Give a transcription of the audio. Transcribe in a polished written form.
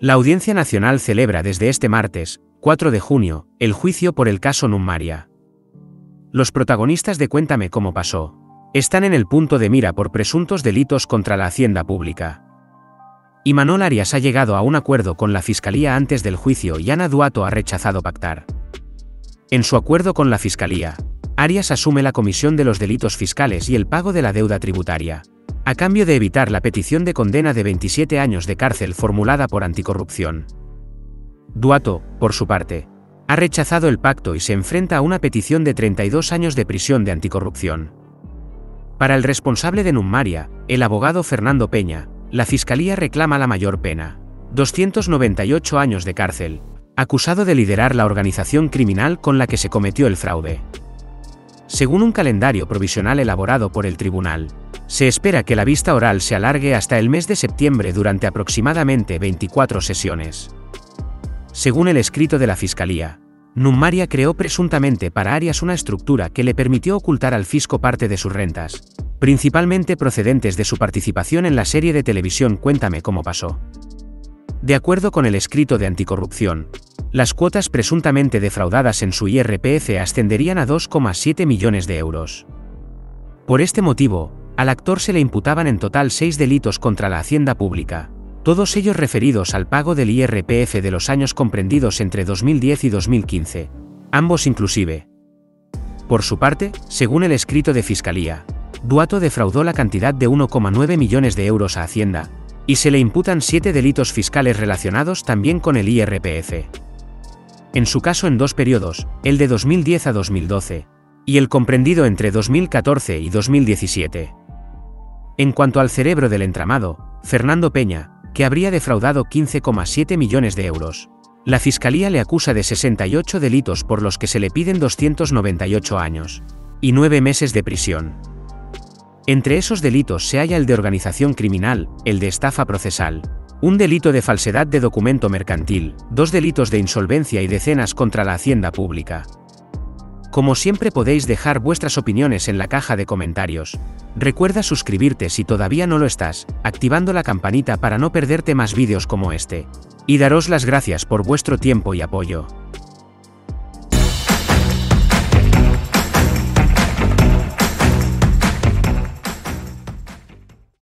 La Audiencia Nacional celebra desde este martes, 4 de junio, el juicio por el caso Nummaria. Los protagonistas de Cuéntame cómo pasó están en el punto de mira por presuntos delitos contra la hacienda pública. Imanol Arias ha llegado a un acuerdo con la Fiscalía antes del juicio y Ana Duato ha rechazado pactar. En su acuerdo con la Fiscalía, Arias asume la comisión de los delitos fiscales y el pago de la deuda tributaria, a cambio de evitar la petición de condena de 27 años de cárcel formulada por Anticorrupción. Duato, por su parte, ha rechazado el pacto y se enfrenta a una petición de 32 años de prisión de Anticorrupción. Para el responsable de Nummaria, el abogado Fernando Peña, la Fiscalía reclama la mayor pena: 298 años de cárcel, acusado de liderar la organización criminal con la que se cometió el fraude. Según un calendario provisional elaborado por el tribunal, se espera que la vista oral se alargue hasta el mes de septiembre durante aproximadamente 24 sesiones. Según el escrito de la Fiscalía, Nummaria creó presuntamente para Arias una estructura que le permitió ocultar al fisco parte de sus rentas, principalmente procedentes de su participación en la serie de televisión Cuéntame cómo pasó. De acuerdo con el escrito de Anticorrupción, las cuotas presuntamente defraudadas en su IRPF ascenderían a 2,7 millones de euros. Por este motivo, al actor se le imputaban en total 6 delitos contra la hacienda pública, todos ellos referidos al pago del IRPF de los años comprendidos entre 2010 y 2015, ambos inclusive. Por su parte, según el escrito de Fiscalía, Duato defraudó la cantidad de 1,9 millones de euros a Hacienda, y se le imputan 7 delitos fiscales relacionados también con el IRPF. En su caso en 2 periodos, el de 2010 a 2012, y el comprendido entre 2014 y 2017. En cuanto al cerebro del entramado, Fernando Peña, que habría defraudado 15,7 millones de euros, la Fiscalía le acusa de 68 delitos por los que se le piden 298 años y 9 meses de prisión. Entre esos delitos se halla el de organización criminal, el de estafa procesal, un delito de falsedad de documento mercantil, 2 delitos de insolvencia y decenas contra la hacienda pública. Como siempre podéis dejar vuestras opiniones en la caja de comentarios. Recuerda suscribirte si todavía no lo estás, activando la campanita para no perderte más vídeos como este. Y daros las gracias por vuestro tiempo y apoyo.